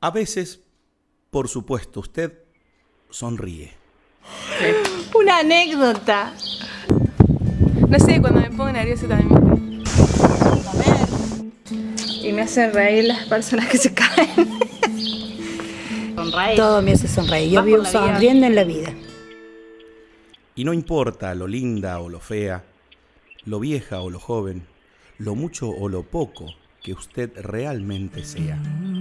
A veces, por supuesto, usted sonríe. Una anécdota. No sé, cuando me pongo nerviosa también me río. Y me hacen reír las personas que se caen. Sonreír. Todo me hace sonreír. Yo vivo sonriendo en la vida. Y no importa lo linda o lo fea, lo vieja o lo joven, lo mucho o lo poco que usted realmente sea.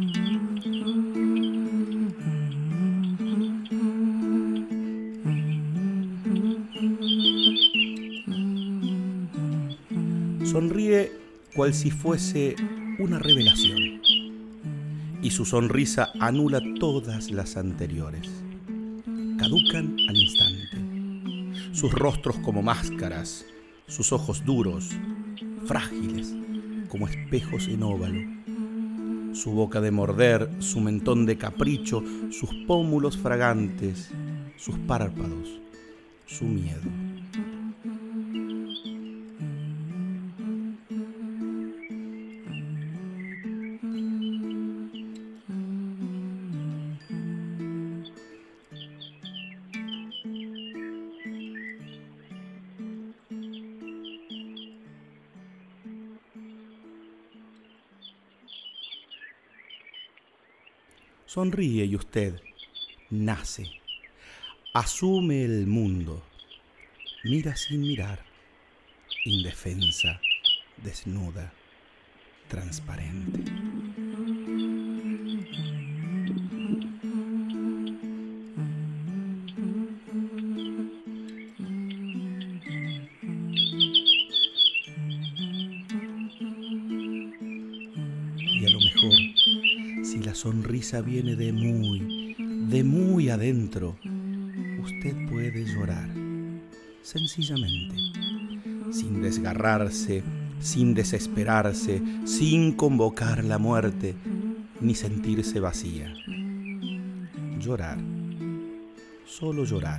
Sonríe cual si fuese una revelación, y su sonrisa anula todas las anteriores. Caducan al instante. Sus rostros como máscaras, sus ojos duros, frágiles, como espejos en óvalo. Su boca de morder, su mentón de capricho, sus pómulos fragantes, sus párpados, su miedo. Sonríe y usted nace, asume el mundo, mira sin mirar, indefensa, desnuda, transparente. Y a lo mejor, si la sonrisa viene de muy adentro, usted puede llorar, sencillamente, sin desgarrarse, sin desesperarse, sin convocar la muerte, ni sentirse vacía. Llorar, solo llorar.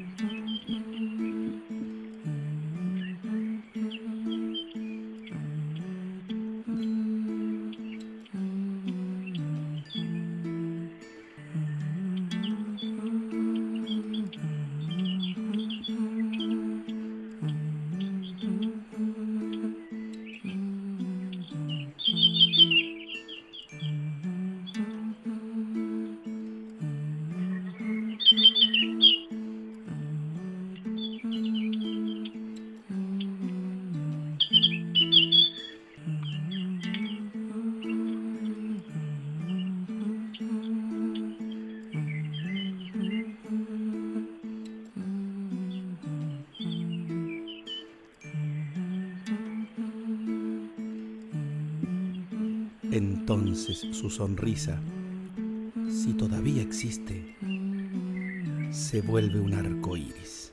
Entonces su sonrisa, si todavía existe, se vuelve un arco iris.